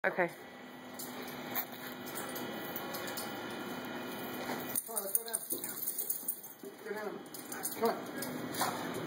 Okay. Come on, let's go down. Go down. Come on.